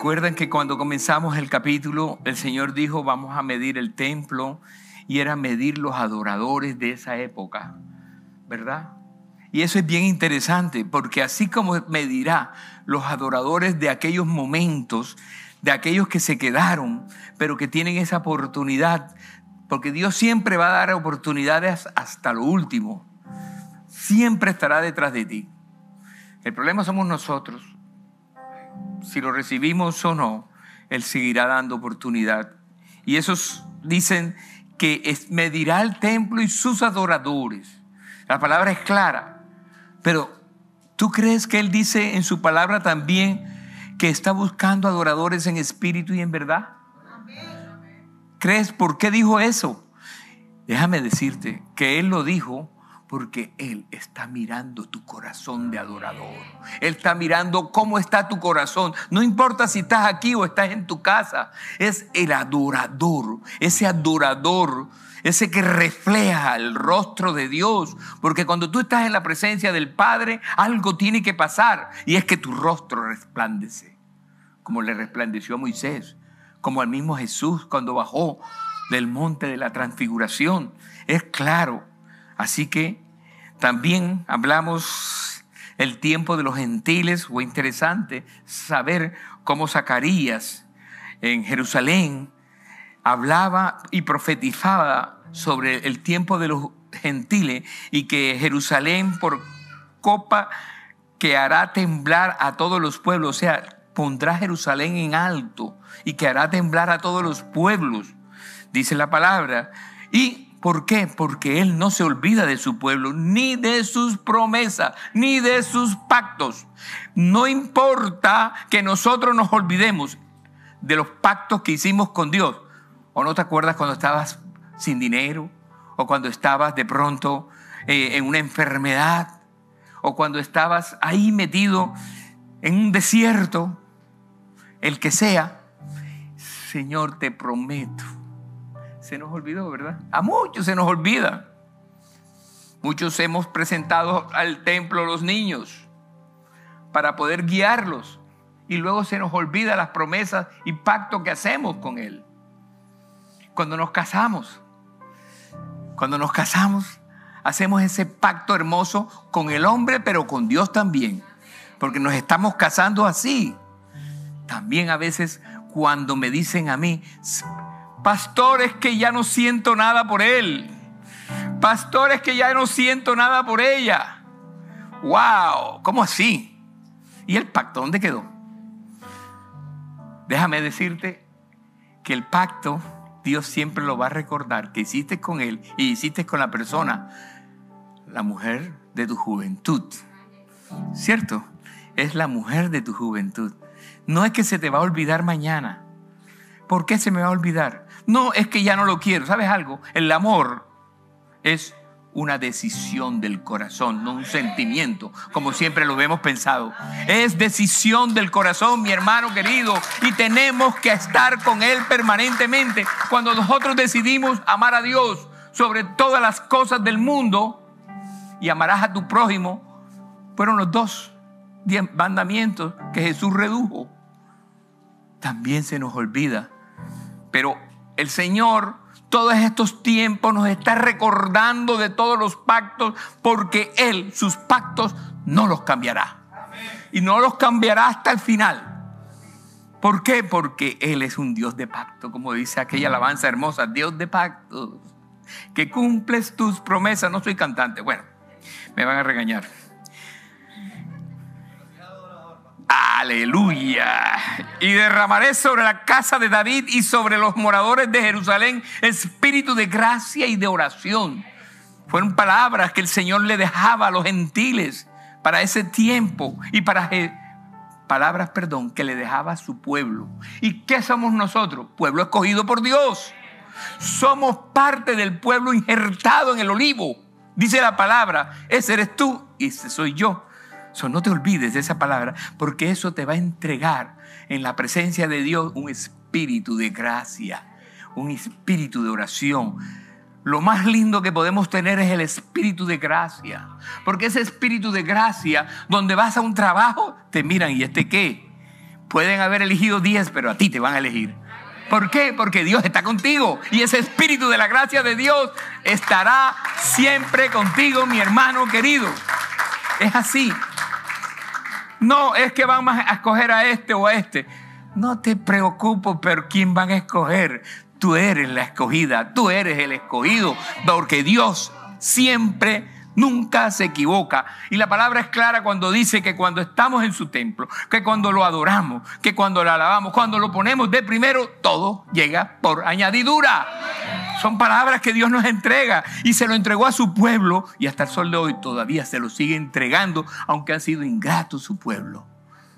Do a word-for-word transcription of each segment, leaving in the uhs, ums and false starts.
Recuerdan que cuando comenzamos el capítulo, el Señor dijo, vamos a medir el templo, y era medir los adoradores de esa época, ¿verdad? Y eso es bien interesante, porque así como medirá los adoradores de aquellos momentos, de aquellos que se quedaron, pero que tienen esa oportunidad, porque Dios siempre va a dar oportunidades hasta lo último, siempre estará detrás de ti. El problema somos nosotros. Si lo recibimos o no, Él seguirá dando oportunidad. Y esos dicen que es, medirá el templo y sus adoradores. La palabra es clara, pero ¿tú crees que Él dice en su palabra también que está buscando adoradores en espíritu y en verdad? ¿Crees por qué dijo eso? Déjame decirte que Él lo dijo porque Él está mirando tu corazón de adorador. Él está mirando cómo está tu corazón. No importa si estás aquí o estás en tu casa. Es el adorador, ese adorador, ese que refleja el rostro de Dios. Porque cuando tú estás en la presencia del Padre, algo tiene que pasar. Y es que tu rostro resplandece. Como le resplandeció a Moisés. Como al mismo Jesús cuando bajó del monte de la transfiguración. Es claro. Así que también hablamos el tiempo de los gentiles. Fue interesante saber cómo Zacarías en Jerusalén hablaba y profetizaba sobre el tiempo de los gentiles y que Jerusalén por copa que hará temblar a todos los pueblos. O sea, pondrá Jerusalén en alto y que hará temblar a todos los pueblos, dice la palabra. Y ¿por qué? Porque Él no se olvida de su pueblo, ni de sus promesas, ni de sus pactos. No importa que nosotros nos olvidemos de los pactos que hicimos con Dios. ¿O no te acuerdas cuando estabas sin dinero? ¿O cuando estabas de pronto eh, en una enfermedad? ¿O cuando estabas ahí metido en un desierto? El que sea. Señor, te prometo. Se nos olvidó, ¿verdad? A muchos se nos olvida. Muchos hemos presentado al templo a los niños para poder guiarlos y luego se nos olvida las promesas y pactos que hacemos con Él. Cuando nos casamos, cuando nos casamos, hacemos ese pacto hermoso con el hombre, pero con Dios también, porque nos estamos casando así. También a veces cuando me dicen a mí, pastores, que ya no siento nada por él. Pastores, que ya no siento nada por ella. ¡Wow! ¿Cómo así? ¿Y el pacto dónde quedó? Déjame decirte que el pacto Dios siempre lo va a recordar, que hiciste con él y hiciste con la persona, la mujer de tu juventud. ¿Cierto? Es la mujer de tu juventud. No es que se te va a olvidar mañana. ¿Por qué se me va a olvidar? No, es que ya no lo quiero. ¿Sabes algo? El amor es una decisión del corazón, no un sentimiento, como siempre lo hemos pensado. Es decisión del corazón, mi hermano querido, y tenemos que estar con Él permanentemente. Cuando nosotros decidimos amar a Dios sobre todas las cosas del mundo y amarás a tu prójimo, fueron los dos mandamientos que Jesús redujo. También se nos olvida. Pero el Señor, todos estos tiempos, nos está recordando de todos los pactos, porque Él, sus pactos, no los cambiará. Y no los cambiará hasta el final. ¿Por qué? Porque Él es un Dios de pacto, como dice aquella alabanza hermosa, Dios de pactos, que cumples tus promesas. No soy cantante, bueno, me van a regañar. Aleluya. Y derramaré sobre la casa de David y sobre los moradores de Jerusalén espíritu de gracia y de oración. Fueron palabras que el Señor le dejaba a los gentiles para ese tiempo y para palabras, perdón, que le dejaba a su pueblo. ¿Y qué somos nosotros? Pueblo escogido por Dios. Somos parte del pueblo injertado en el olivo. Dice la palabra, ese eres tú y ese soy yo. So, no te olvides de esa palabra, porque eso te va a entregar en la presencia de Dios un espíritu de gracia, un espíritu de oración. Lo más lindo que podemos tener es el espíritu de gracia, porque ese espíritu de gracia, donde vas a un trabajo, te miran, ¿y este qué? Pueden haber elegido diez, pero a ti te van a elegir. ¿Por qué? Porque Dios está contigo y ese espíritu de la gracia de Dios estará siempre contigo, mi hermano querido. Es así. No es que van a escoger a este o a este. No te preocupes por quién van a escoger. Tú eres la escogida, tú eres el escogido, porque Dios siempre, nunca se equivoca. Y la palabra es clara cuando dice que cuando estamos en su templo, que cuando lo adoramos, que cuando lo alabamos, cuando lo ponemos de primero, todo llega por añadidura. Son palabras que Dios nos entrega y se lo entregó a su pueblo y hasta el sol de hoy todavía se lo sigue entregando, aunque ha sido ingrato su pueblo.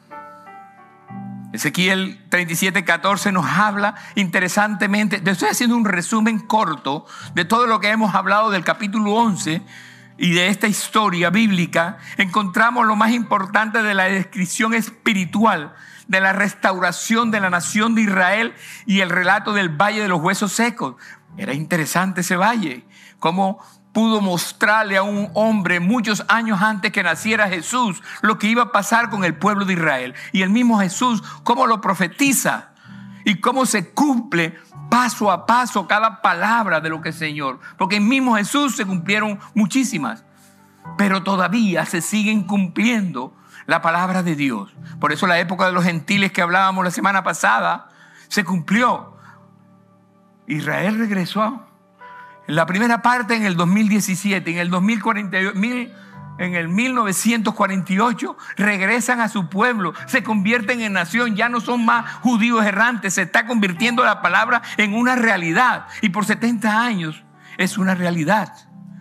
Ezequiel treinta y siete, catorce nos habla interesantemente. Estoy haciendo un resumen corto de todo lo que hemos hablado del capítulo once y de esta historia bíblica. Encontramos lo más importante de la descripción espiritual de la restauración de la nación de Israel y el relato del valle de los huesos secos. Era interesante ese valle, cómo pudo mostrarle a un hombre muchos años antes que naciera Jesús lo que iba a pasar con el pueblo de Israel. Y el mismo Jesús, cómo lo profetiza y cómo se cumple paso a paso cada palabra de lo que es Señor. Porque en mismo Jesús se cumplieron muchísimas, pero todavía se siguen cumpliendo la palabra de Dios. Por eso la época de los gentiles que hablábamos la semana pasada se cumplió. Israel regresó en la primera parte en el dos mil diecisiete, en el dos mil cuarenta y ocho, en el mil novecientos cuarenta y ocho regresan a su pueblo, se convierten en nación, ya no son más judíos errantes, se está convirtiendo la palabra en una realidad y por setenta años es una realidad.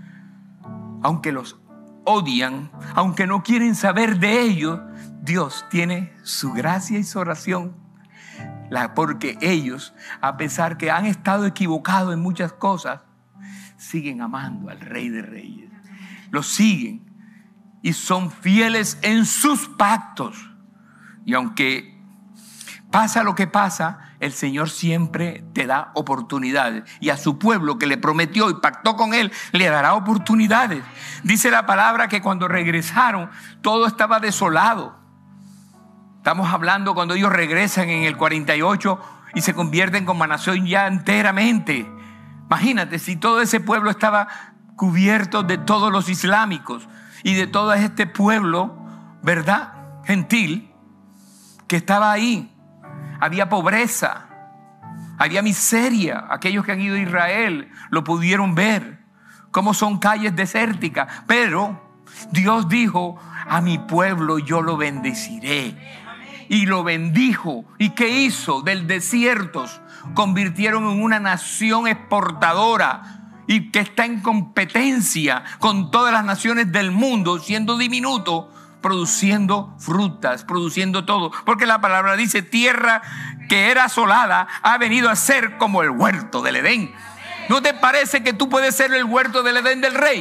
Aunque los odian, aunque no quieren saber de ellos, Dios tiene su gracia y su oración. La, porque ellos, a pesar que han estado equivocados en muchas cosas, siguen amando al Rey de Reyes. Lo siguen y son fieles en sus pactos. Y aunque pasa lo que pasa, el Señor siempre te da oportunidades. Y a su pueblo que le prometió y pactó con él, le dará oportunidades. Dice la palabra que cuando regresaron, todo estaba desolado. Estamos hablando cuando ellos regresan en el cuarenta y ocho y se convierten como nación ya enteramente. Imagínate si todo ese pueblo estaba cubierto de todos los islámicos y de todo este pueblo, ¿verdad? Gentil, que estaba ahí. Había pobreza, había miseria. Aquellos que han ido a Israel lo pudieron ver, cómo son calles desérticas. Pero Dios dijo, a mi pueblo yo lo bendeciré. Y lo bendijo. ¿Y qué hizo? Del desierto convirtieron en una nación exportadora y que está en competencia con todas las naciones del mundo, siendo diminuto, produciendo frutas, produciendo todo. Porque la palabra dice, tierra que era asolada ha venido a ser como el huerto del Edén. ¿No te parece que tú puedes ser el huerto del Edén del Rey?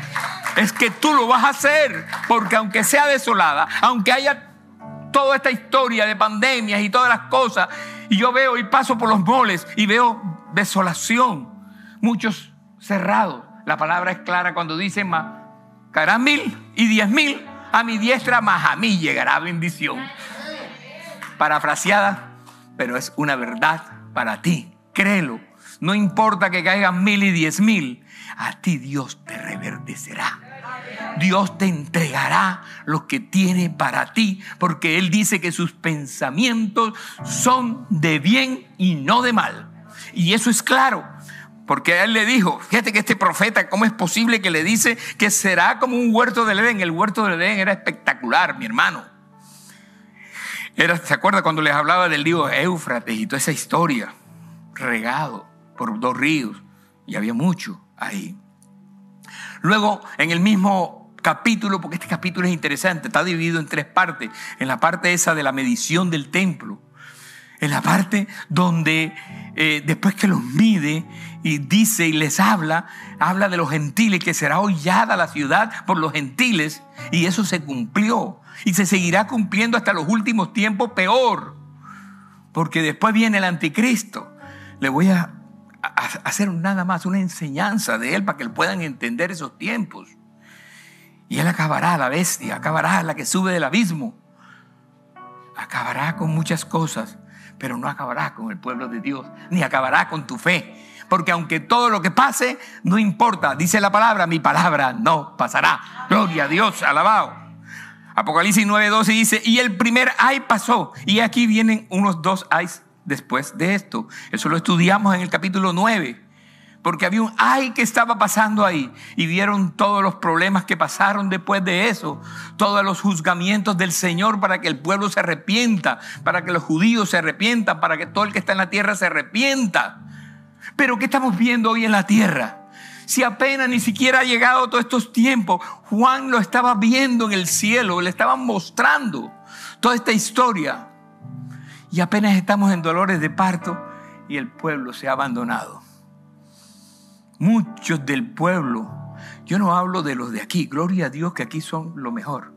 Es que tú lo vas a hacer, porque aunque sea desolada, aunque haya toda esta historia de pandemias y todas las cosas, y yo veo y paso por los moles y veo desolación, muchos cerrados. La palabra es clara cuando dice, más caerán mil y diez mil a mi diestra, mas a mí llegará bendición. Parafraseada, pero es una verdad para ti. Créelo. No importa que caigan mil y diez mil, a ti Dios te reverdecerá. Dios te entregará lo que tiene para ti, porque Él dice que sus pensamientos son de bien y no de mal. Y eso es claro, porque a Él le dijo, fíjate que este profeta, ¿cómo es posible que le dice que será como un huerto del Edén? El huerto del Edén era espectacular, mi hermano. Era, ¿se acuerda cuando les hablaba del río Éufrates y toda esa historia? Regado por dos ríos, y había mucho ahí. Luego, en el mismo capítulo, porque este capítulo es interesante, está dividido en tres partes. En la parte esa de la medición del templo, en la parte donde eh, después que los mide y dice y les habla, habla de los gentiles, que será hollada la ciudad por los gentiles, y eso se cumplió y se seguirá cumpliendo hasta los últimos tiempos, peor, porque después viene el anticristo. Le voy a, a hacer nada más una enseñanza de él para que puedan entender esos tiempos. Y él acabará, la bestia, acabará, la que sube del abismo. acabará con muchas cosas, pero no acabará con el pueblo de Dios, ni acabará con tu fe. Porque aunque todo lo que pase, no importa. Dice la palabra, mi palabra no pasará. Gloria a Dios, alabado. Apocalipsis nueve doce dice, y el primer ay pasó. Y aquí vienen unos dos ayes después de esto. Eso lo estudiamos en el capítulo nueve. Porque había un ay que estaba pasando ahí. Y vieron todos los problemas que pasaron después de eso. Todos los juzgamientos del Señor para que el pueblo se arrepienta. Para que los judíos se arrepientan. Para que todo el que está en la tierra se arrepienta. Pero ¿qué estamos viendo hoy en la tierra? Si apenas ni siquiera ha llegado todos estos tiempos. Juan lo estaba viendo en el cielo. Le estaban mostrando toda esta historia. Y apenas estamos en dolores de parto. Y el pueblo se ha abandonado. Muchos del pueblo, yo no hablo de los de aquí, gloria a Dios que aquí son lo mejor.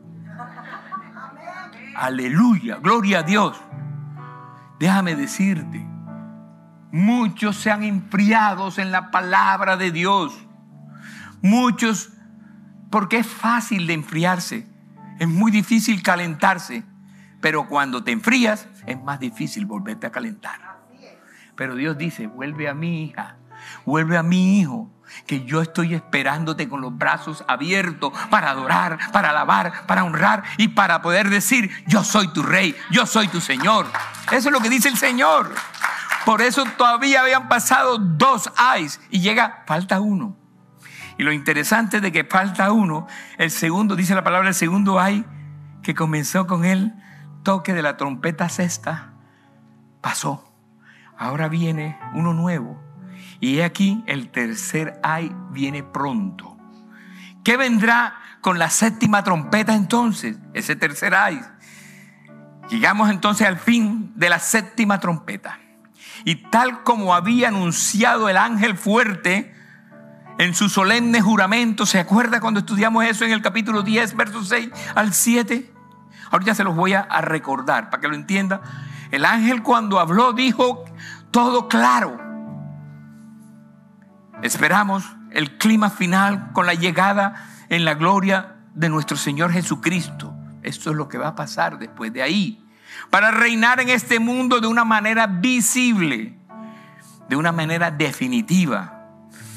Aleluya, gloria a Dios. Déjame decirte, muchos se han enfriado en la palabra de Dios. Muchos, porque es fácil de enfriarse, es muy difícil calentarse, pero cuando te enfrías es más difícil volverte a calentar. Pero Dios dice, vuelve a mi hija. Vuelve a mi hijo, que yo estoy esperándote con los brazos abiertos para adorar, para alabar, para honrar y para poder decir, yo soy tu rey, yo soy tu Señor. Eso es lo que dice el Señor. Por eso todavía habían pasado dos ayes y llega, falta uno. Y lo interesante de que falta uno, el segundo, dice la palabra, el segundo ay, que comenzó con el toque de la trompeta sexta, pasó. Ahora viene uno nuevo. Y he aquí, el tercer ay viene pronto. ¿Qué vendrá con la séptima trompeta entonces? Ese tercer ay. Llegamos entonces al fin de la séptima trompeta. Y tal como había anunciado el ángel fuerte en su solemne juramento, ¿se acuerda cuando estudiamos eso en el capítulo diez, versos seis al siete? Ahorita se los voy a, a recordar para que lo entienda. El ángel cuando habló dijo todo claro. Esperamos el clima final con la llegada en la gloria de nuestro Señor Jesucristo. Esto es lo que va a pasar después de ahí. Para reinar en este mundo de una manera visible, de una manera definitiva.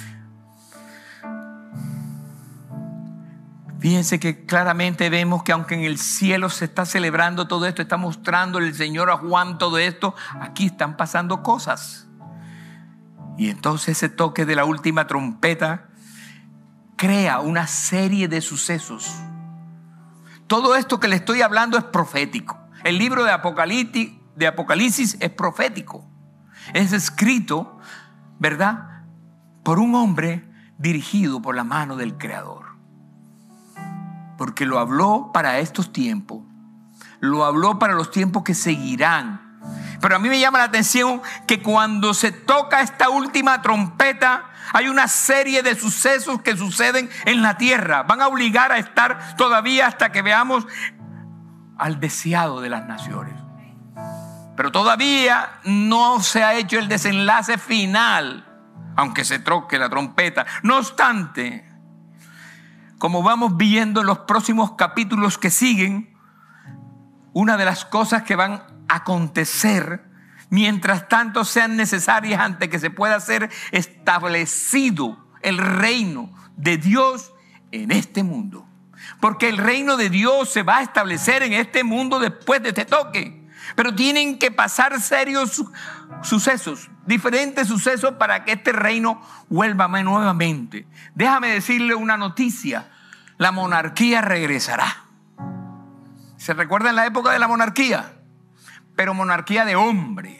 Fíjense que claramente vemos que aunque en el cielo se está celebrando todo esto, está mostrando el Señor a Juan todo esto, aquí están pasando cosas. Y entonces ese toque de la última trompeta crea una serie de sucesos. Todo esto que le estoy hablando es profético. El libro de Apocalipsis, de Apocalipsis es profético. Es escrito, ¿verdad?, por un hombre dirigido por la mano del Creador. Porque lo habló para estos tiempos. Lo habló para los tiempos que seguirán. Pero a mí me llama la atención que cuando se toca esta última trompeta, hay una serie de sucesos que suceden en la tierra. Van a obligar a estar todavía hasta que veamos al deseado de las naciones. Pero todavía no se ha hecho el desenlace final, aunque se toque la trompeta. No obstante, como vamos viendo en los próximos capítulos que siguen, una de las cosas que van acontecer mientras tanto sean necesarias antes que se pueda ser establecido el reino de Dios en este mundo, porque el reino de Dios se va a establecer en este mundo después de este toque, pero tienen que pasar serios su- sucesos, diferentes sucesos para que este reino vuelva nuevamente. Déjame decirle una noticia: la monarquía regresará. ¿Se recuerdan la época de la monarquía? Pero monarquía de hombre.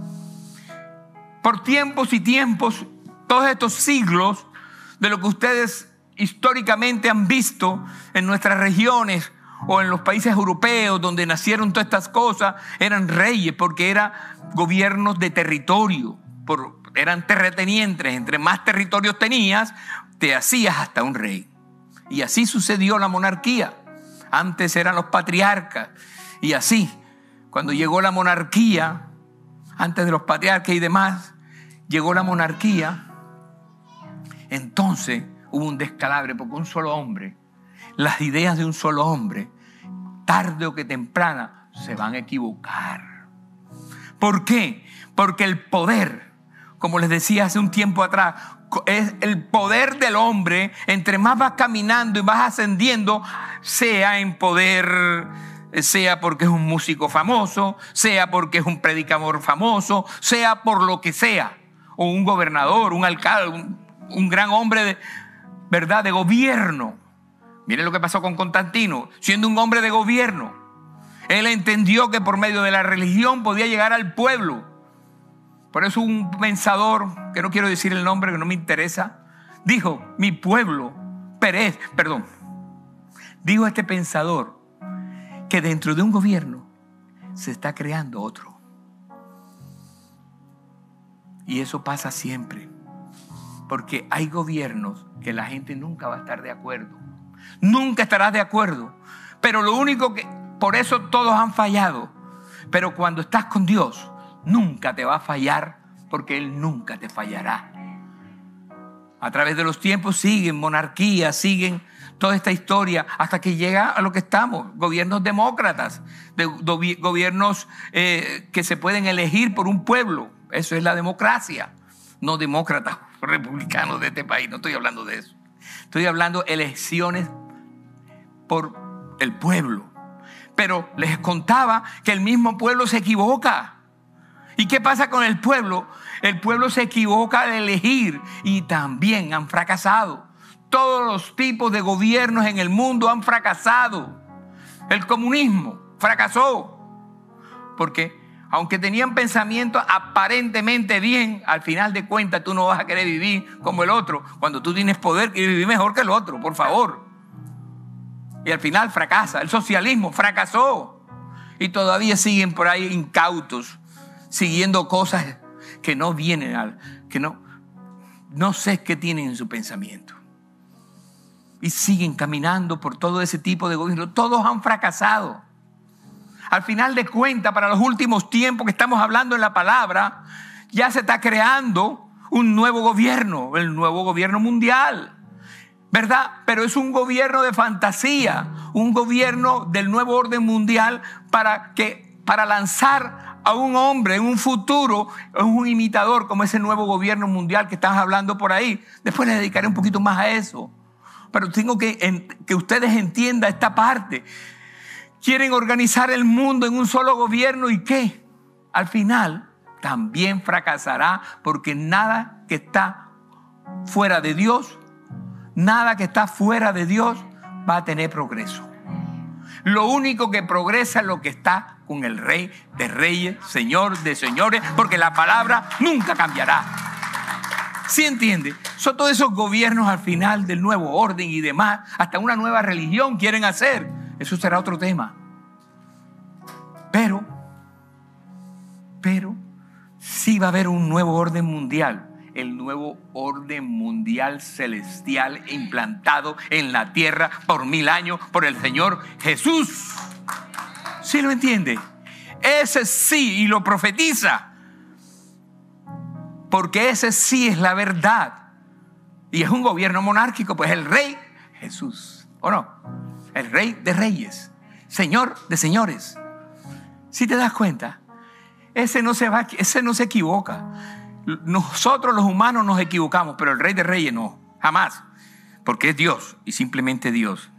Por tiempos y tiempos, todos estos siglos de lo que ustedes históricamente han visto en nuestras regiones o en los países europeos donde nacieron todas estas cosas, eran reyes porque eran gobiernos de territorio, por, eran terratenientes. Entre más territorios tenías, te hacías hasta un rey. Y así sucedió la monarquía. Antes eran los patriarcas y así. Cuando llegó la monarquía, antes de los patriarcas y demás, llegó la monarquía, entonces hubo un descalabre porque un solo hombre, las ideas de un solo hombre, tarde o que temprana, se van a equivocar. ¿Por qué? Porque el poder, como les decía hace un tiempo atrás, es el poder del hombre. Entre más vas caminando y vas ascendiendo, sea en poder, sea porque es un músico famoso, sea porque es un predicador famoso, sea por lo que sea, o un gobernador, un alcalde, un, un gran hombre de, ¿verdad?, de gobierno. Miren lo que pasó con Constantino, siendo un hombre de gobierno. Él entendió que por medio de la religión podía llegar al pueblo. Por eso un pensador, que no quiero decir el nombre, que no me interesa, dijo, mi pueblo perece, perdón, dijo este pensador que dentro de un gobierno se está creando otro. Y eso pasa siempre, porque hay gobiernos que la gente nunca va a estar de acuerdo. Nunca estarás de acuerdo, pero lo único que, por eso todos han fallado. Pero cuando estás con Dios, nunca te va a fallar, porque Él nunca te fallará. A través de los tiempos siguen monarquías, siguen toda esta historia, hasta que llega a lo que estamos, gobiernos demócratas, de, de, gobiernos eh, que se pueden elegir por un pueblo. Eso es la democracia, no demócratas republicanos de este país, no estoy hablando de eso. Estoy hablando de elecciones por el pueblo. Pero les contaba que el mismo pueblo se equivoca. ¿Y qué pasa con el pueblo? El pueblo se equivoca al elegir y también han fracasado. Todos los tipos de gobiernos en el mundo han fracasado. El comunismo fracasó porque aunque tenían pensamientos aparentemente bien, al final de cuentas tú no vas a querer vivir como el otro. Cuando tú tienes poder, quieres vivir mejor que el otro, por favor. Y al final fracasa. El socialismo fracasó. Y todavía siguen por ahí incautos, siguiendo cosas que no vienen al, que no, no sé qué tienen en su pensamiento. Y siguen caminando por todo ese tipo de gobierno. Todos han fracasado. Al final de cuentas, para los últimos tiempos que estamos hablando en la palabra, ya se está creando un nuevo gobierno, el nuevo gobierno mundial, ¿verdad? Pero es un gobierno de fantasía, un gobierno del nuevo orden mundial para, que, para lanzar a un hombre en un futuro, un imitador como ese nuevo gobierno mundial que estás hablando por ahí. Después le dedicaré un poquito más a eso. Pero tengo que, en, que ustedes entiendan esta parte. Quieren organizar el mundo en un solo gobierno y ¿qué? Al final también fracasará, porque nada que está fuera de Dios, nada que está fuera de Dios va a tener progreso. Lo único que progresa es lo que está con el Rey de Reyes, Señor de Señores, porque la palabra nunca cambiará. ¿Sí entiende? Son todos esos gobiernos al final del nuevo orden y demás, hasta una nueva religión quieren hacer. Eso será otro tema. Pero, pero, sí va a haber un nuevo orden mundial. El nuevo orden mundial celestial implantado en la tierra por mil años por el Señor Jesús. ¿Sí lo entiende? Ese sí, y lo profetiza. Porque ese sí es la verdad. Y es un gobierno monárquico, pues el Rey Jesús. ¿O no? El Rey de Reyes, Señor de Señores. Si te das cuenta, ese no se va, ese no se equivoca. Nosotros los humanos nos equivocamos, pero el Rey de Reyes no, jamás, porque es Dios y simplemente Dios.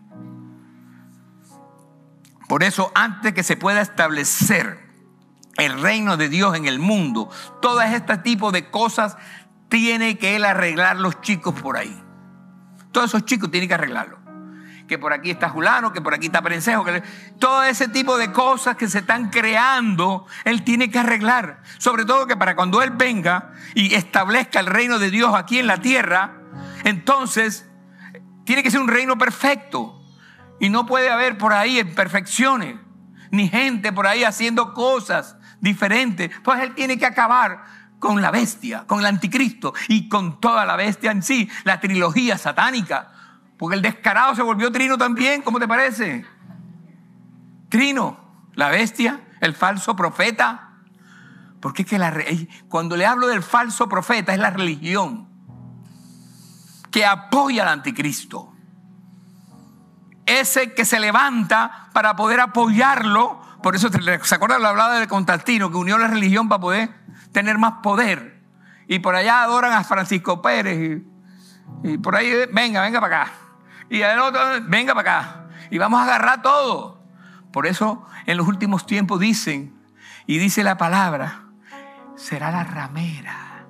Por eso, antes que se pueda establecer el reino de Dios en el mundo, todo este tipo de cosas tiene que él arreglar los chicos por ahí. Todos esos chicos tienen que arreglarlo. Que por aquí está Julano, que por aquí está Prensejo, que todo ese tipo de cosas que se están creando, él tiene que arreglar. Sobre todo que para cuando él venga y establezca el reino de Dios aquí en la tierra, entonces tiene que ser un reino perfecto. Y no puede haber por ahí imperfecciones, ni gente por ahí haciendo cosas diferentes. Pues él tiene que acabar con la bestia, con el anticristo y con toda la bestia en sí, la trilogía satánica. Porque el descarado se volvió trino también, ¿cómo te parece? Trino, la bestia, el falso profeta. Porque es que la, cuando le hablo del falso profeta es la religión que apoya al anticristo. Ese que se levanta para poder apoyarlo Por eso, ¿se acuerdan? Lo hablaba de Constantino, que unió la religión para poder tener más poder. Y por allá adoran a Francisco Pérez. Y, y por ahí, venga, venga para acá. Y el otro, venga para acá. Y vamos a agarrar todo. Por eso, en los últimos tiempos dicen, y dice la palabra, será la ramera,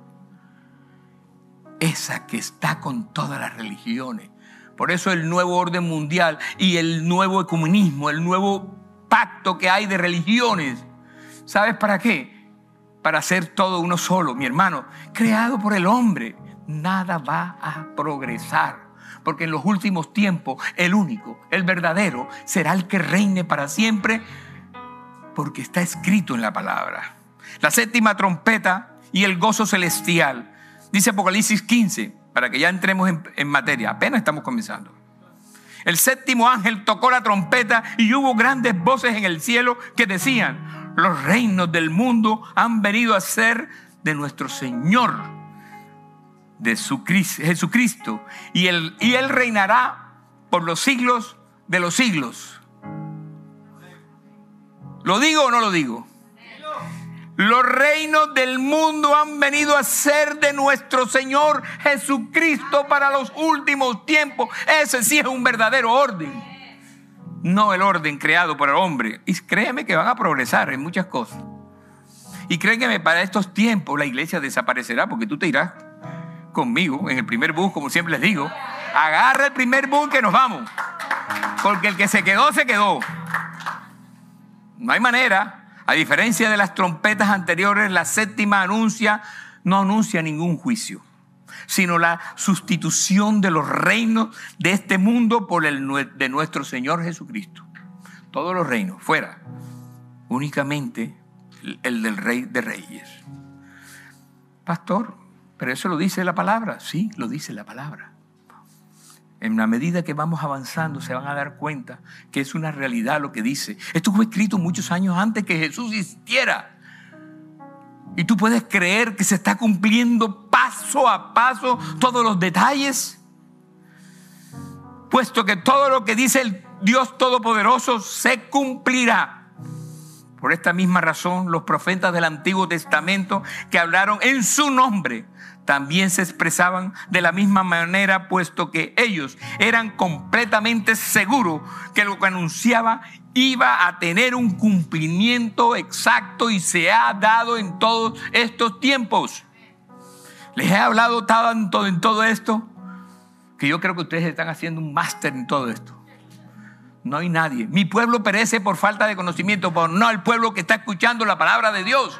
esa que está con todas las religiones. Por eso el nuevo orden mundial y el nuevo ecumenismo, el nuevo pacto que hay de religiones. ¿Sabes para qué? Para hacer todo uno solo, mi hermano. Creado por el hombre, nada va a progresar. Porque en los últimos tiempos, el único, el verdadero, será el que reine para siempre, porque está escrito en la palabra. La séptima trompeta y el gozo celestial. Dice Apocalipsis quince, para que ya entremos en, en materia. Apenas estamos comenzando. El séptimo ángel tocó la trompeta y hubo grandes voces en el cielo que decían: los reinos del mundo han venido a ser de nuestro Señor, de su Cristo, Jesucristo, y él, y él reinará por los siglos de los siglos. ¿Lo digo o no lo digo? Los reinos del mundo han venido a ser de nuestro Señor Jesucristo para los últimos tiempos. Ese sí es un verdadero orden, no el orden creado por el hombre. Y créeme que van a progresar en muchas cosas. Y créeme, para estos tiempos la iglesia desaparecerá, porque tú te irás conmigo en el primer bus, como siempre les digo. Agarra el primer bus que nos vamos, porque el que se quedó, se quedó. No hay manera. A diferencia de las trompetas anteriores, la séptima anuncia, no anuncia ningún juicio, sino la sustitución de los reinos de este mundo por el de nuestro Señor Jesucristo. Todos los reinos, fuera. Únicamente el, el del Rey de Reyes. Pastor, pero eso lo dice la palabra. Sí, lo dice la palabra. En la medida que vamos avanzando se van a dar cuenta que es una realidad lo que dice. Esto fue escrito muchos años antes que Jesús existiera. Y tú puedes creer que se está cumpliendo paso a paso todos los detalles. Puesto que todo lo que dice el Dios Todopoderoso se cumplirá. Por esta misma razón, los profetas del Antiguo Testamento que hablaron en su nombre también se expresaban de la misma manera, puesto que ellos eran completamente seguros que lo que anunciaba iba a tener un cumplimiento exacto, y se ha dado en todos estos tiempos. Les he hablado tanto en todo esto que yo creo que ustedes están haciendo un máster en todo esto. No hay nadie. Mi pueblo perece por falta de conocimiento, pero no el pueblo que está escuchando la palabra de Dios.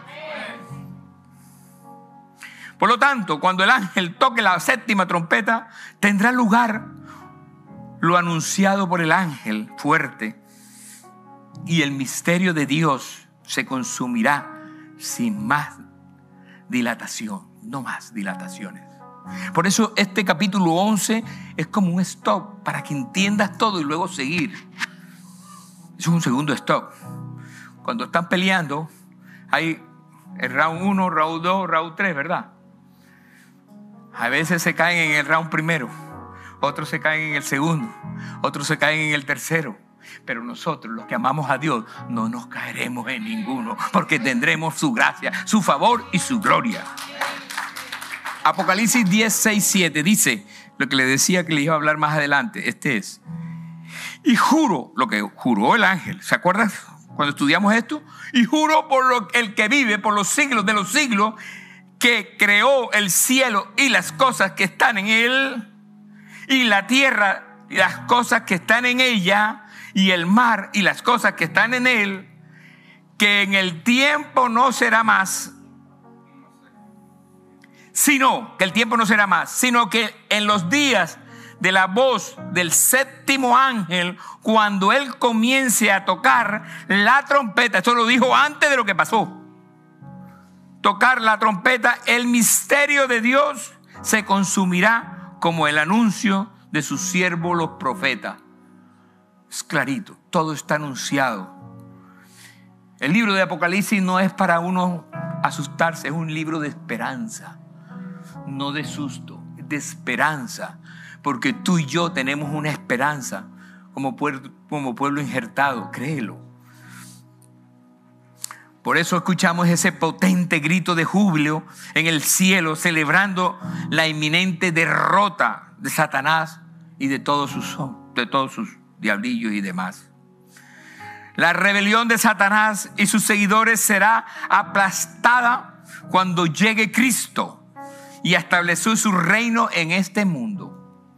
Por lo tanto, cuando el ángel toque la séptima trompeta, tendrá lugar lo anunciado por el ángel fuerte, y el misterio de Dios se consumirá sin más dilatación, no más dilataciones. Por eso este capítulo once es como un stop para que entiendas todo y luego seguir. Es un segundo stop. Cuando están peleando, hay el round uno, round dos, round tres, ¿verdad? A veces se caen en el round primero, otros se caen en el segundo, otros se caen en el tercero. Pero nosotros, los que amamos a Dios, no nos caeremos en ninguno, porque tendremos su gracia, su favor y su gloria. Apocalipsis diez, seis, siete dice lo que le decía que le iba a hablar más adelante. Este es: y juro, lo que juró el ángel, ¿se acuerdan cuando estudiamos esto? Y juro por lo, el que vive por los siglos de los siglos, que creó el cielo y las cosas que están en él, y la tierra y las cosas que están en ella, y el mar y las cosas que están en él, que en el tiempo no será más, sino que el tiempo no será más, sino que en los días de la voz del séptimo ángel, cuando él comience a tocar la trompeta, esto lo dijo antes de lo que pasó, tocar la trompeta, el misterio de Dios se consumirá como el anuncio de sus siervos los profetas. Es clarito, todo está anunciado. El libro de Apocalipsis no es para uno asustarse, es un libro de esperanza, no de susto, de esperanza, porque tú y yo tenemos una esperanza como pueblo, como pueblo injertado, créelo. Por eso escuchamos ese potente grito de júbilo en el cielo, celebrando la inminente derrota de Satanás y de todos sus, de todos sus diablillos y demás. La rebelión de Satanás y sus seguidores será aplastada cuando llegue Cristo y estableció su reino en este mundo.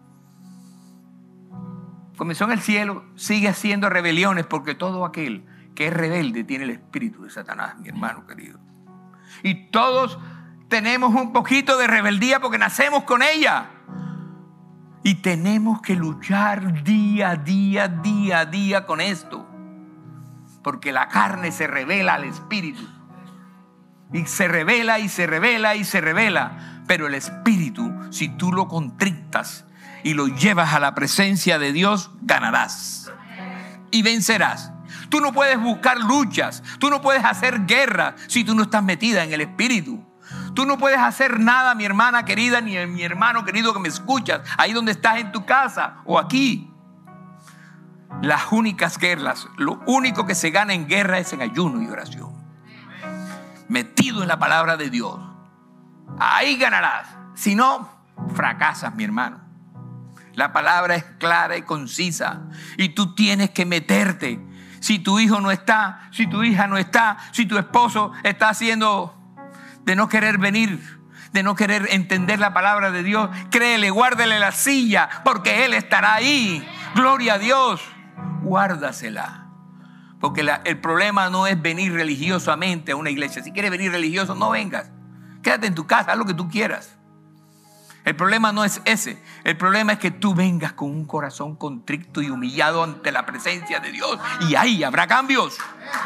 Comenzó en el cielo, sigue haciendo rebeliones, porque todo aquel que es rebelde tiene el espíritu de Satanás, mi hermano querido. Y todos tenemos un poquito de rebeldía porque nacemos con ella. Y tenemos que luchar día a día, día a día con esto. Porque la carne se revela al espíritu. Y se revela y se revela y se revela. Pero el espíritu, si tú lo contrictas y lo llevas a la presencia de Dios, ganarás y vencerás. Tú no puedes buscar luchas, tú no puedes hacer guerra si tú no estás metida en el espíritu. Tú no puedes hacer nada, mi hermana querida, ni mi hermano querido que me escuchas, ahí donde estás en tu casa o aquí. Las únicas guerras, lo único que se gana en guerra es en ayuno y oración. Metido en la palabra de Dios. Ahí ganarás. Si no, fracasas, mi hermano. La palabra es clara y concisa y tú tienes que meterte. Si tu hijo no está, si tu hija no está, si tu esposo está haciendo de no querer venir, de no querer entender la palabra de Dios, créele, guárdale la silla porque Él estará ahí. Gloria a Dios, guárdasela. Porque la, el problema no es venir religiosamente a una iglesia. Si quieres venir religioso, no vengas. Quédate en tu casa, haz lo que tú quieras. El problema no es ese. El problema es que tú vengas con un corazón contrito y humillado ante la presencia de Dios. Y ahí habrá cambios.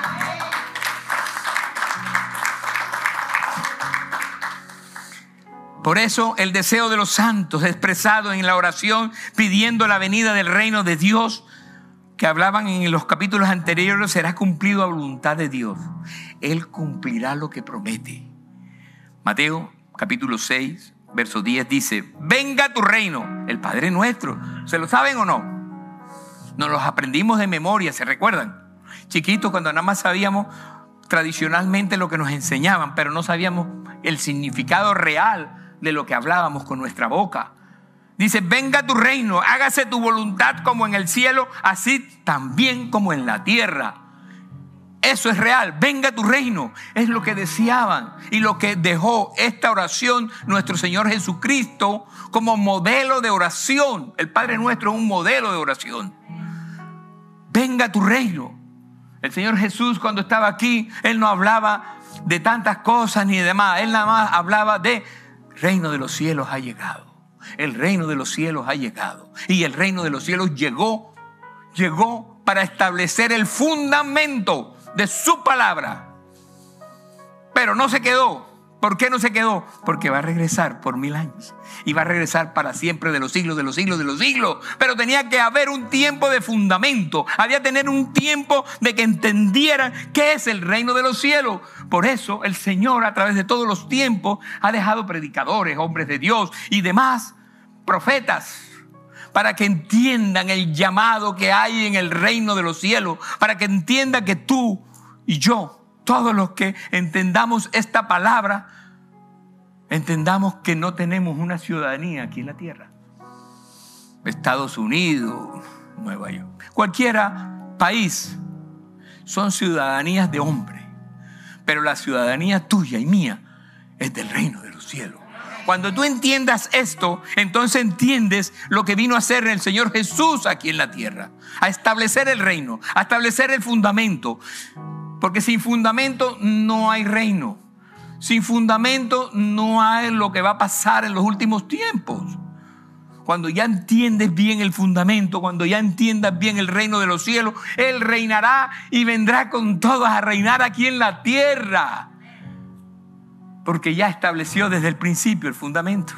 Por eso el deseo de los santos expresado en la oración pidiendo la venida del reino de Dios que hablaban en los capítulos anteriores será cumplido a voluntad de Dios. Él cumplirá lo que promete. Mateo capítulo seis. Verso diez dice, venga tu reino, el Padre nuestro. ¿Se lo saben o no? Nos los aprendimos de memoria, ¿se recuerdan? Chiquitos, cuando nada más sabíamos tradicionalmente lo que nos enseñaban, pero no sabíamos el significado real de lo que hablábamos con nuestra boca. Dice, venga tu reino, hágase tu voluntad como en el cielo, así también como en la tierra. Eso es real, venga tu reino, es lo que deseaban y lo que dejó esta oración nuestro Señor Jesucristo como modelo de oración. El Padre Nuestro es un modelo de oración. Venga tu reino. El Señor Jesús cuando estaba aquí, Él no hablaba de tantas cosas ni de demás, Él nada más hablaba de reino de los cielos ha llegado. El reino de los cielos ha llegado. Y el reino de los cielos llegó, llegó para establecer el fundamento de su palabra. Pero no se quedó. ¿Por qué no se quedó? Porque va a regresar por mil años. Y va a regresar para siempre de los siglos, de los siglos, de los siglos. Pero tenía que haber un tiempo de fundamento. Había que tener un tiempo de que entendieran qué es el reino de los cielos. Por eso el Señor a través de todos los tiempos ha dejado predicadores, hombres de Dios y demás profetas, para que entiendan el llamado que hay en el reino de los cielos, para que entiendan que tú y yo, todos los que entendamos esta palabra, entendamos que no tenemos una ciudadanía aquí en la tierra. Estados Unidos, Nueva York, cualquiera país, son ciudadanías de hombre, pero la ciudadanía tuya y mía es del reino de los cielos. Cuando tú entiendas esto, entonces entiendes lo que vino a hacer el Señor Jesús aquí en la tierra. A establecer el reino, a establecer el fundamento. Porque sin fundamento no hay reino. Sin fundamento no hay lo que va a pasar en los últimos tiempos. Cuando ya entiendes bien el fundamento, cuando ya entiendas bien el reino de los cielos, Él reinará y vendrá con todos a reinar aquí en la tierra. Porque ya estableció desde el principio el fundamento.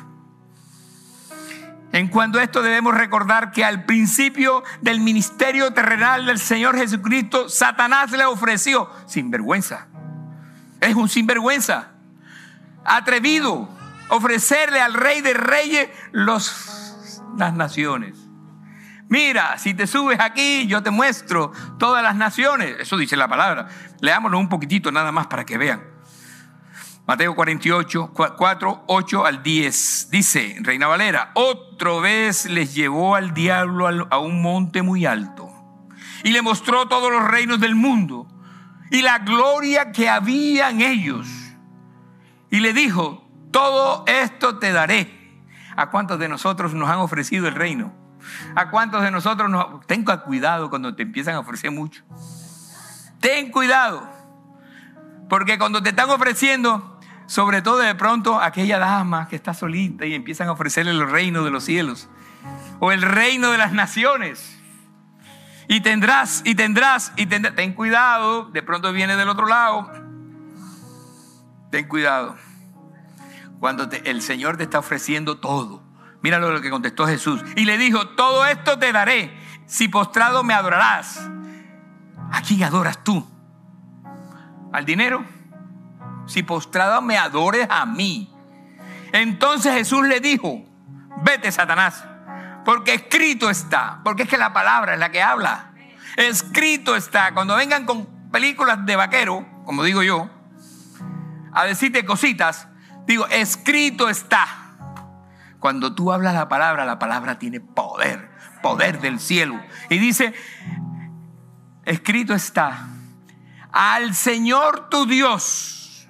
En cuanto a esto debemos recordar que al principio del ministerio terrenal del Señor Jesucristo, Satanás le ofreció sinvergüenza. Es un sinvergüenza. Atrevido ofrecerle al Rey de Reyes los, las naciones. Mira, si te subes aquí, yo te muestro todas las naciones. Eso dice la palabra. Leámoslo un poquitito nada más para que vean. Mateo cuarenta y ocho, cuatro, ocho al diez. Dice, Reina Valera, otra vez les llevó al diablo a un monte muy alto y le mostró todos los reinos del mundo y la gloria que había en ellos. Y le dijo, todo esto te daré. ¿A cuántos de nosotros nos han ofrecido el reino? ¿A cuántos de nosotros nos... Ten cuidado cuando te empiezan a ofrecer mucho. Ten cuidado. Porque cuando te están ofreciendo, sobre todo de pronto aquella dama que está solita y empiezan a ofrecerle el reino de los cielos o el reino de las naciones. Y tendrás, y tendrás, y tendrás. Ten cuidado, de pronto viene del otro lado. Ten cuidado. Cuando te, el Señor te está ofreciendo todo. Míralo lo que contestó Jesús. Y le dijo, todo esto te daré si postrado me adorarás. ¿A quién adoras tú? ¿Al dinero? Si postrado me adores a mí. Entonces Jesús le dijo, vete, Satanás, porque escrito está. Porque es que la palabra es la que habla. Escrito está. Cuando vengan con películas de vaquero, como digo yo, a decirte cositas, digo, escrito está. Cuando tú hablas la palabra, la palabra tiene poder, poder del cielo. Y dice, escrito está, al Señor tu Dios,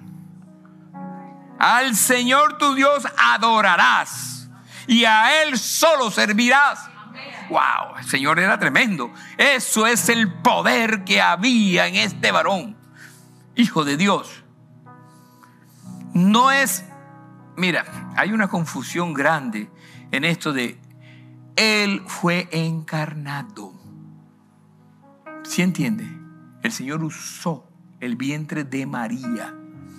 al Señor tu Dios adorarás y a Él solo servirás. Wow, el Señor era tremendo. Eso es el poder que había en este varón, hijo de Dios. No es... Mira, hay una confusión grande en esto de Él fue encarnado. ¿Sí entiende? El Señor usó el vientre de María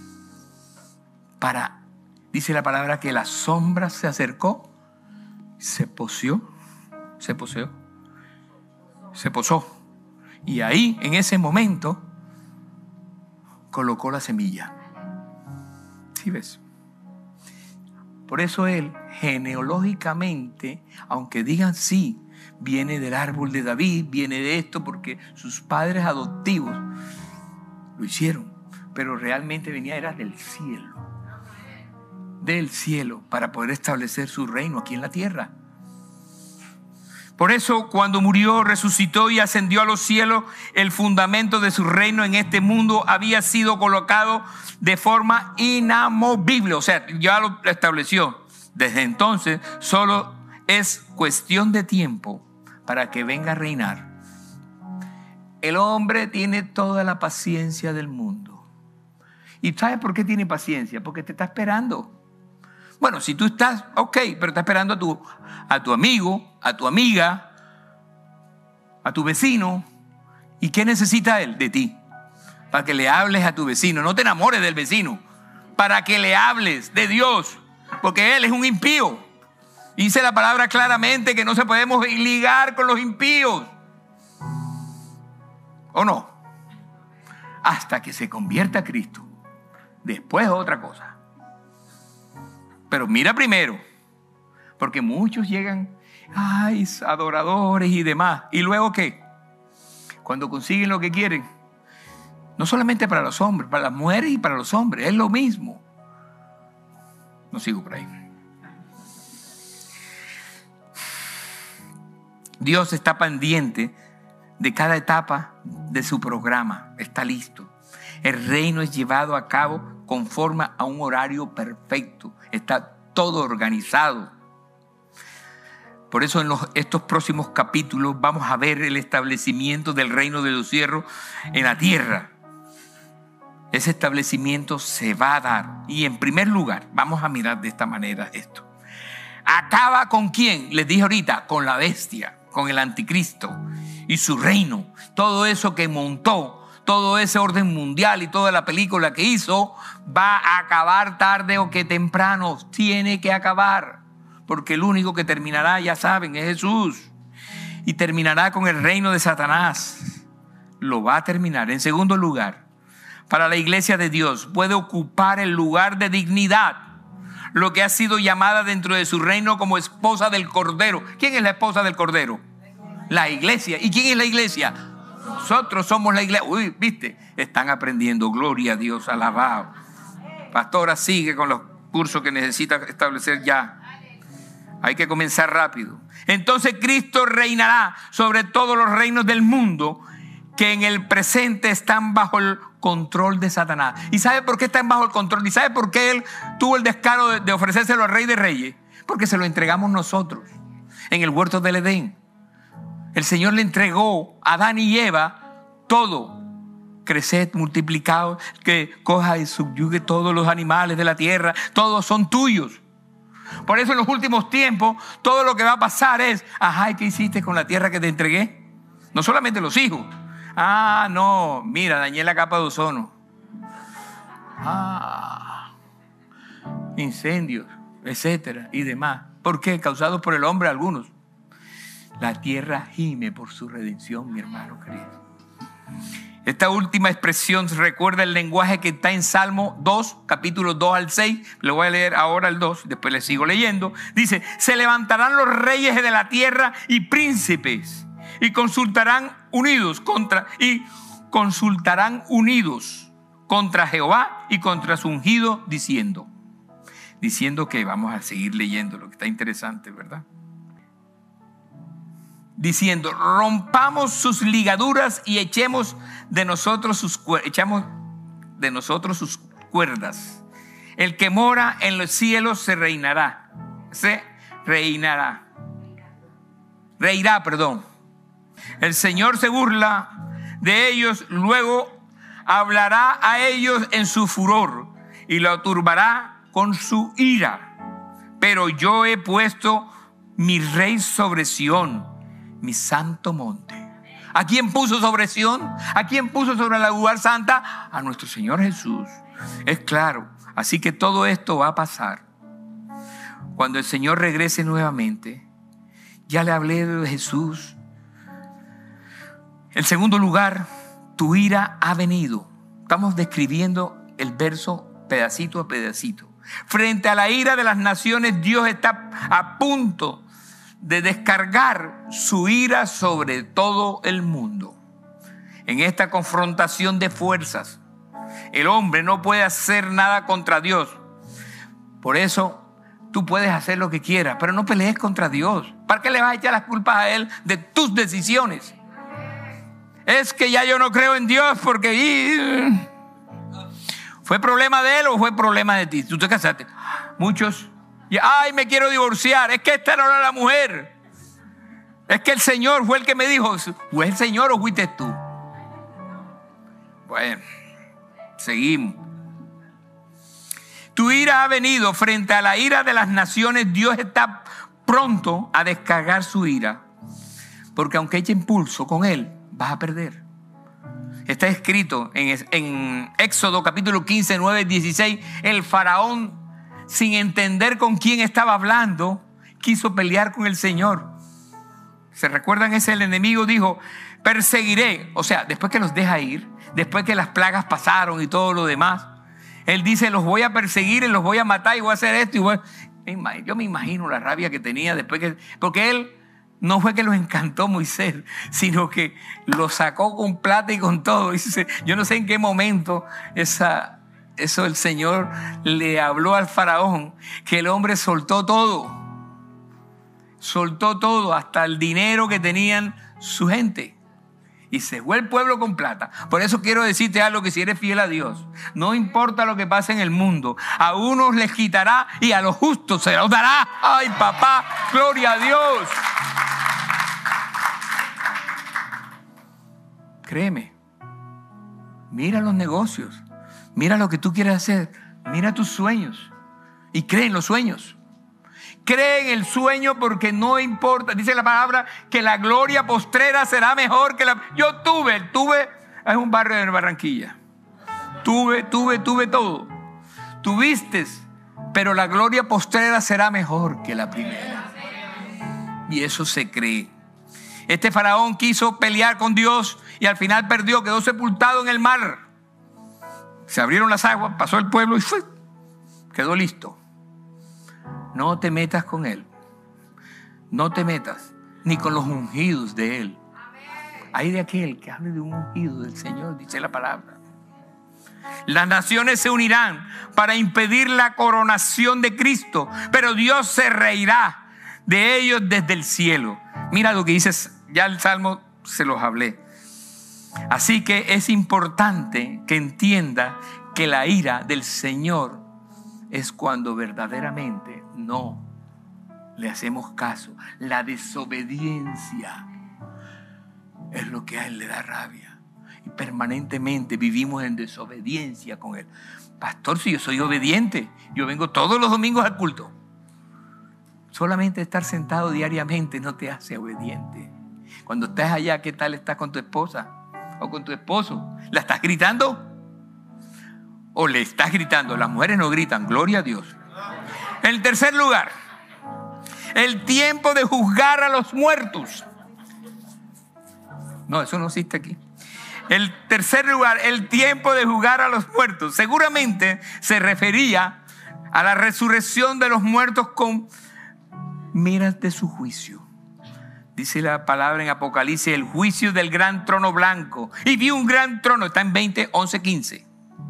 para, dice la palabra, que la sombra se acercó, se poseó, se poseó, se posó. Y ahí, en ese momento, colocó la semilla. ¿Sí ves? Por eso él, genealógicamente, aunque digan sí, viene del árbol de David, viene de esto, porque sus padres adoptivos lo hicieron, pero realmente venía, era del cielo, del cielo, para poder establecer su reino aquí en la tierra. Por eso, cuando murió, resucitó y ascendió a los cielos, el fundamento de su reino en este mundo había sido colocado de forma inamovible. O sea, ya lo estableció. Desde entonces, solo es cuestión de tiempo para que venga a reinar. El hombre tiene toda la paciencia del mundo. ¿Y sabes por qué tiene paciencia? Porque te está esperando. Bueno, si tú estás, ok, pero está esperando a tu, a tu amigo, a tu amiga, a tu vecino. ¿Y qué necesita él de ti? Para que le hables a tu vecino. No te enamores del vecino. Para que le hables de Dios. Porque él es un impío. Dice la palabra claramente que no se podemos ligar con los impíos. ¿O no? Hasta que se convierta a Cristo. Después otra cosa. Pero mira primero, porque muchos llegan, ay, adoradores y demás. ¿Y luego qué? Cuando consiguen lo que quieren, no solamente para los hombres, para las mujeres y para los hombres, es lo mismo. No sigo por ahí. Dios está pendiente de cada etapa de su programa, está listo. El reino es llevado a cabo conforme a un horario perfecto. Está todo organizado. Por eso en los, estos próximos capítulos vamos a ver el establecimiento del reino de los cielos en la tierra. Ese establecimiento se va a dar. Y en primer lugar, vamos a mirar de esta manera esto. ¿Acaba con quién? Les dije ahorita, con la bestia, con el anticristo y su reino. Todo eso que montó, todo ese orden mundial y toda la película que hizo va a acabar tarde o que temprano. Tiene que acabar, porque el único que terminará, ya saben, es Jesús. Y terminará con el reino de Satanás. Lo va a terminar. En segundo lugar, para la iglesia de Dios puede ocupar el lugar de dignidad, lo que ha sido llamada dentro de su reino como esposa del Cordero. ¿Quién es la esposa del Cordero? La iglesia. ¿Y quién es la iglesia? Nosotros somos la iglesia. Uy, viste, están aprendiendo. Gloria a Dios, alabado. Pastora, sigue con los cursos que necesita establecer ya. Hay que comenzar rápido. Entonces Cristo reinará sobre todos los reinos del mundo que en el presente están bajo el control de Satanás. ¿Y sabe por qué están bajo el control? ¿Y sabe por qué él tuvo el descaro de, de ofrecérselo al Rey de Reyes? Porque se lo entregamos nosotros en el huerto del Edén. El Señor le entregó a Adán y Eva todo. Creced, multiplicaos, que coja y subyugue todos los animales de la tierra. Todos son tuyos. Por eso en los últimos tiempos todo lo que va a pasar es: ajá, ¿y qué hiciste con la tierra que te entregué? No solamente los hijos. Ah, no, mira, dañé la capa de ozono. Ah, incendios, etcétera y demás. ¿Por qué? Causados por el hombre algunos. La tierra gime por su redención, mi hermano querido. Esta última expresión recuerda el lenguaje que está en Salmo dos, capítulos dos al seis. Le voy a leer ahora el dos, después le sigo leyendo. Dice: se levantarán los reyes de la tierra y príncipes, y consultarán unidos contra, y consultarán unidos contra Jehová y contra su ungido, diciendo. Diciendo que vamos a seguir leyendo, lo que está interesante, ¿verdad? Diciendo: rompamos sus ligaduras y echemos de nosotros sus, echamos de nosotros sus cuerdas. El que mora en los cielos se reinará. Se reinará. Reirá, perdón. El Señor se burla de ellos, luego hablará a ellos en su furor y lo turbará con su ira. Pero yo he puesto mi rey sobre Sión, mi santo monte. ¿A quién puso sobre Sión? ¿A quién puso sobre la lugar santa? A nuestro Señor Jesús. Es claro. Así que todo esto va a pasar cuando el Señor regrese nuevamente. Ya le hablé de Jesús. En segundo lugar, tu ira ha venido. Estamos describiendo el verso pedacito a pedacito. Frente a la ira de las naciones, Dios está a punto de descargar su ira sobre todo el mundo. En esta confrontación de fuerzas, el hombre no puede hacer nada contra Dios. Por eso tú puedes hacer lo que quieras, pero no pelees contra Dios. ¿Para qué le vas a echar las culpas a Él de tus decisiones? Es que ya yo no creo en Dios porque ¿fue problema de Él o fue problema de ti? Tú te casaste. Muchos: ay, me quiero divorciar. Es que esta no era la mujer. Es que el Señor fue el que me dijo. ¿Fue el Señor o fuiste tú? Bueno, seguimos. Tu ira ha venido. Frente a la ira de las naciones, Dios está pronto a descargar su ira. Porque aunque eche impulso con Él, vas a perder. Está escrito en, en Éxodo capítulo quince, nueve, dieciséis. El faraón, sin entender con quién estaba hablando, quiso pelear con el Señor. ¿Se recuerdan? Ese el enemigo dijo: perseguiré. O sea, después que los deja ir, después que las plagas pasaron y todo lo demás, él dice: los voy a perseguir y los voy a matar y voy a hacer esto. Y voy a... Yo me imagino la rabia que tenía después que... Porque él no fue que los encantó Moisés, sino que los sacó con plata y con todo. Yo no sé en qué momento esa... Eso el Señor le habló al faraón, que el hombre soltó todo. Soltó todo, hasta el dinero que tenían su gente. Y se fue el pueblo con plata. Por eso quiero decirte algo, que si eres fiel a Dios, no importa lo que pase en el mundo, a unos les quitará y a los justos se los dará. ¡Ay, papá! ¡Gloria a Dios! Créeme. Mira los negocios. Mira lo que tú quieres hacer. Mira tus sueños. Y cree en los sueños. Cree en el sueño, porque no importa. Dice la palabra que la gloria postrera será mejor que la... Yo tuve, tuve... Es un barrio de Barranquilla. Tuve, tuve, tuve todo. Tuviste, pero la gloria postrera será mejor que la primera. Y eso se cree. Este faraón quiso pelear con Dios y al final perdió, quedó sepultado en el mar. Se abrieron las aguas, pasó el pueblo y fue, quedó listo. No te metas con él. No te metas. ni con los ungidos de Él. Hay de aquel que hable de un ungido del Señor, dice la palabra. Las naciones se unirán para impedir la coronación de Cristo, pero Dios se reirá de ellos desde el cielo. Mira lo que dices, ya el Salmo se los hablé. Así que es importante que entienda que la ira del Señor es cuando verdaderamente no le hacemos caso. La desobediencia es lo que a Él le da rabia. Y permanentemente vivimos en desobediencia con Él. Pastor, si yo soy obediente, yo vengo todos los domingos al culto. Solamente estar sentado diariamente no te hace obediente. Cuando estás allá, ¿qué tal estás con tu esposa o con tu esposo? ¿La estás gritando? ¿O le estás gritando? Las mujeres no gritan, gloria a Dios. En tercer lugar, el tiempo de juzgar a los muertos. No, eso no existe aquí. El tercer lugar, el tiempo de juzgar a los muertos. Seguramente se refería a la resurrección de los muertos con miras de su juicio. Dice la palabra en Apocalipsis, el juicio del gran trono blanco. Y vi un gran trono, está en veinte, once, quince.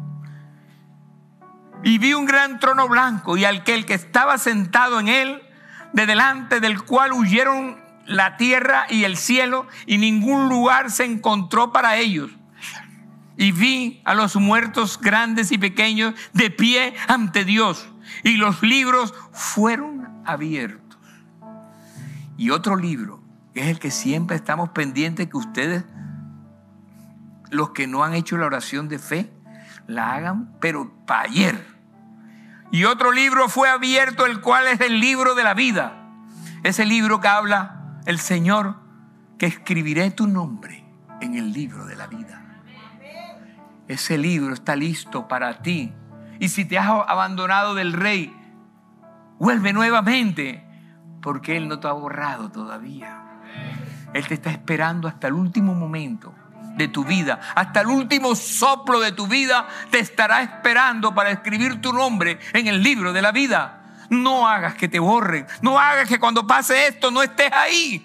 Y vi un gran trono blanco y aquel que estaba sentado en él, de delante del cual huyeron la tierra y el cielo, y ningún lugar se encontró para ellos. Y vi a los muertos grandes y pequeños de pie ante Dios, y los libros fueron abiertos. Y otro libro, que es el que siempre estamos pendientes que ustedes, los que no han hecho la oración de fe, la hagan, pero para ayer. Y otro libro fue abierto, el cual es el libro de la vida. Ese libro que habla el Señor, que escribiré tu nombre en el libro de la vida. Ese libro está listo para ti. Y si te has abandonado del Rey, vuelve nuevamente, porque Él no te ha borrado todavía. Él te está esperando hasta el último momento de tu vida, hasta el último soplo de tu vida te estará esperando para escribir tu nombre en el libro de la vida. No hagas que te borren, no hagas que cuando pase esto no estés ahí.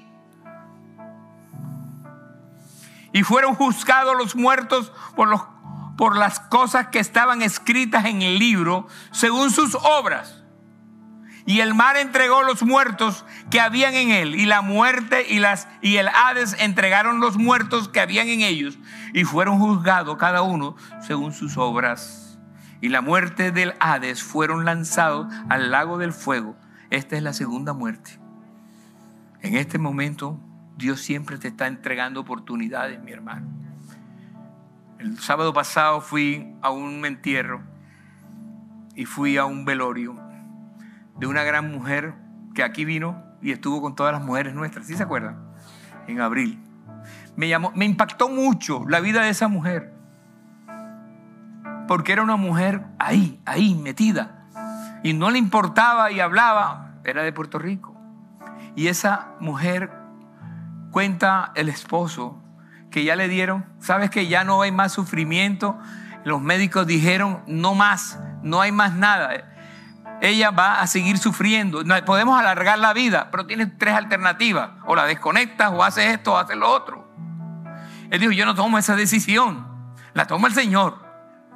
Y fueron juzgados los muertos por, los, por las cosas que estaban escritas en el libro según sus obras. Y el mar entregó los muertos que habían en él, y la muerte y, las, y el Hades entregaron los muertos que habían en ellos, y fueron juzgados cada uno según sus obras. Y la muerte del Hades fueron lanzados al lago del fuego. Esta es la segunda muerte. En este momento, Dios siempre te está entregando oportunidades, mi hermano. El sábado pasado fui a un entierro y fui a un velorio de una gran mujer que aquí vino y estuvo con todas las mujeres nuestras. ¿Sí se acuerdan? En abril. Me llamó, me impactó mucho la vida de esa mujer. Porque era una mujer ahí, ahí, metida. Y no le importaba y hablaba. Era de Puerto Rico. Y esa mujer cuenta el esposo que ya le dieron, sabes que ya no hay más sufrimiento. Los médicos dijeron no más, no hay más nada. Ella va a seguir sufriendo. Podemos alargar la vida, pero tienes tres alternativas. O la desconectas, o haces esto, o haces lo otro. Él dijo, yo no tomo esa decisión. La toma el Señor.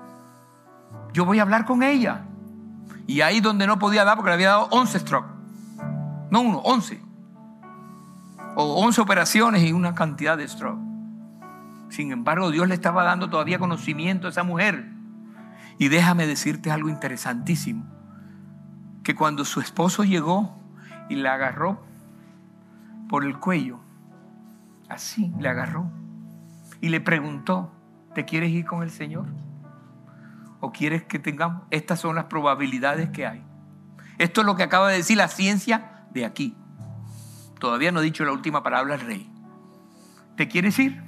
Yo voy a hablar con ella. Y ahí donde no podía dar, porque le había dado once strokes. No uno, once. O once operaciones y una cantidad de strokes. Sin embargo, Dios le estaba dando todavía conocimiento a esa mujer. Y déjame decirte algo interesantísimo. Que cuando su esposo llegó y la agarró por el cuello, así le agarró, y le preguntó, ¿te quieres ir con el Señor? ¿O quieres que tengamos? Estas son las probabilidades que hay. Esto es lo que acaba de decir la ciencia de aquí. Todavía no he dicho la última palabra al rey. ¿Te quieres ir?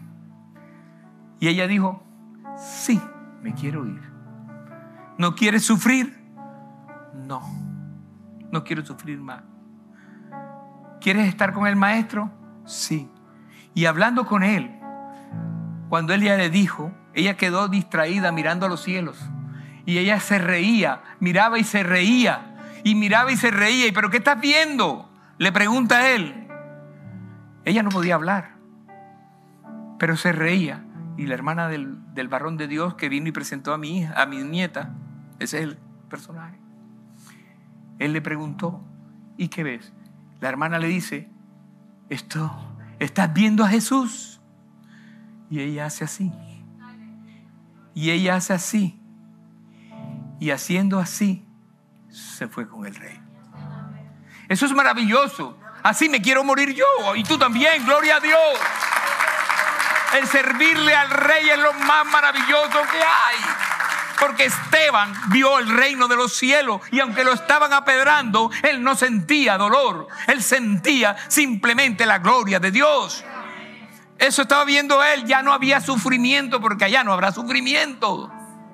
Y ella dijo, sí, me quiero ir. ¿No quieres sufrir? No, no quiero sufrir más. ¿Quieres estar con el maestro? Sí. Y hablando con él, cuando él ya le dijo, ella quedó distraída mirando a los cielos. Y ella se reía, miraba y se reía. Y miraba y se reía. ¿Pero qué estás viendo? Le pregunta a él. Ella no podía hablar, pero se reía. Y la hermana del, del varón de Dios que vino y presentó a mi hija, a mi nieta, ese es el personaje. Él le preguntó, ¿y qué ves? La hermana le dice, esto, ¿estás viendo a Jesús? Y ella hace así. Y ella hace así. Y haciendo así, se fue con el rey. Eso es maravilloso. Así me quiero morir yo. Y tú también, gloria a Dios. El servirle al rey es lo más maravilloso que hay. Porque Esteban vio el reino de los cielos y aunque lo estaban apedrando, él no sentía dolor. Él sentía simplemente la gloria de Dios. Eso estaba viendo él. Ya no había sufrimiento, porque allá no habrá sufrimiento.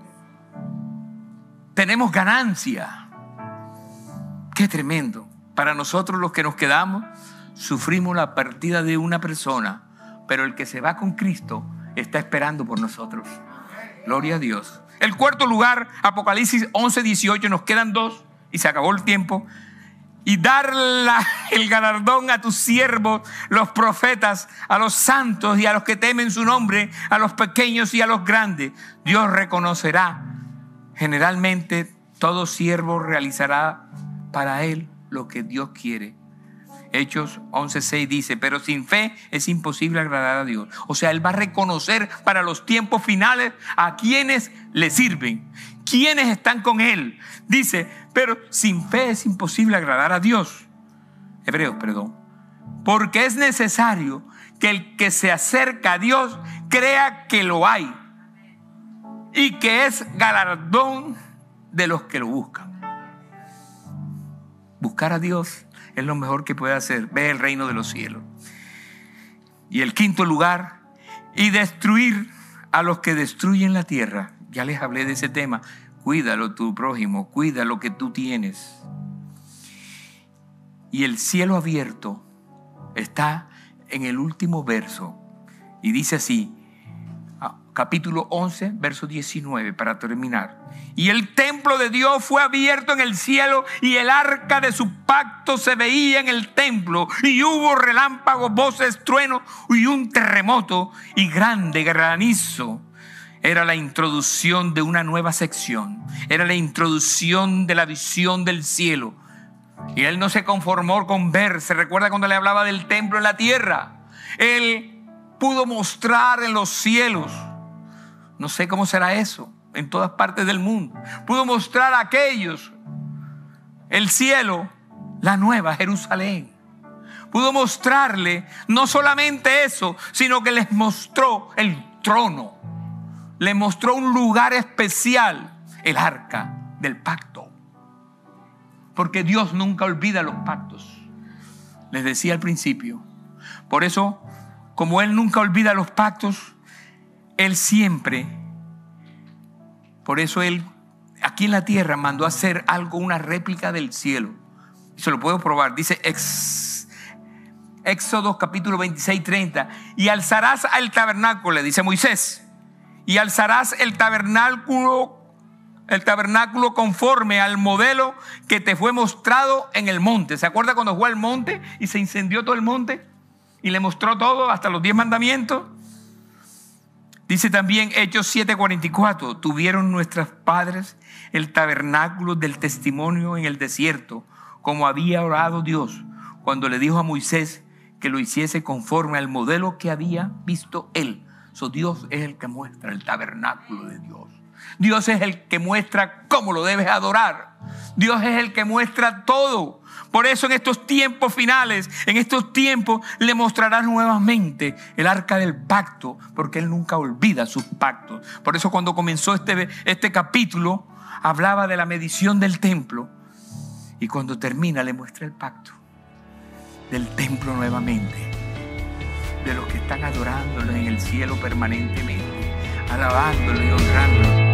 Tenemos ganancia. Qué tremendo. Para nosotros los que nos quedamos, sufrimos la partida de una persona, pero el que se va con Cristo está esperando por nosotros. Gloria a Dios. El cuarto lugar, Apocalipsis once, dieciocho, nos quedan dos y se acabó el tiempo. Y dar la, el galardón a tus siervos, los profetas, a los santos y a los que temen su nombre, a los pequeños y a los grandes. Dios reconocerá. Generalmente todo siervo realizará para él lo que Dios quiere. Hechos once, seis dice, pero sin fe es imposible agradar a Dios. O sea, Él va a reconocer para los tiempos finales a quienes le sirven, quienes están con Él. Dice, pero sin fe es imposible agradar a Dios. Hebreos, perdón. Porque es necesario que el que se acerca a Dios crea que lo hay y que es galardón de los que lo buscan. Buscar a Dios es lo mejor que puede hacer. Ve el reino de los cielos. Y el quinto lugar, y destruir a los que destruyen la tierra. Ya les hablé de ese tema. Cuídalo tu prójimo, cuida lo que tú tienes. Y el cielo abierto está en el último verso. Y dice así, capítulo once, verso diecinueve, para terminar. Y el templo de Dios fue abierto en el cielo y el arca de su pacto se veía en el templo. Y hubo relámpagos, voces, truenos y un terremoto y grande granizo. Era la introducción de una nueva sección. Era la introducción de la visión del cielo. Y él no se conformó con ver. ¿Se recuerda cuando le hablaba del templo en la tierra? Él pudo mostrar en los cielos. No sé cómo será eso en todas partes del mundo. Pudo mostrar a aquellos el cielo, la nueva Jerusalén. Pudo mostrarle no solamente eso, sino que les mostró el trono. Les mostró un lugar especial, el arca del pacto. Porque Dios nunca olvida los pactos. Les decía al principio. Por eso, como Él nunca olvida los pactos, Él siempre, por eso Él aquí en la tierra mandó a hacer algo, una réplica del cielo. Y se lo puedo probar. Dice ex, Éxodo capítulo veintiséis, treinta. Y alzarás al tabernáculo, le dice Moisés. Y alzarás el tabernáculo, el tabernáculo conforme al modelo que te fue mostrado en el monte. ¿Se acuerda cuando fue al monte y se incendió todo el monte? Y le mostró todo, hasta los diez mandamientos. Dice también Hechos siete, cuarenta y cuatro, tuvieron nuestros padres el tabernáculo del testimonio en el desierto, como había orado Dios, cuando le dijo a Moisés que lo hiciese conforme al modelo que había visto él. So, Dios es el que muestra el tabernáculo de Dios. Dios es el que muestra cómo lo debes adorar. Dios es el que muestra todo. Por eso en estos tiempos finales, en estos tiempos, le mostrará nuevamente el arca del pacto, porque Él nunca olvida sus pactos. Por eso cuando comenzó este, este capítulo, hablaba de la medición del templo. Y cuando termina, le muestra el pacto del templo nuevamente. De los que están adorándolo en el cielo permanentemente, alabándolo y honrándolo.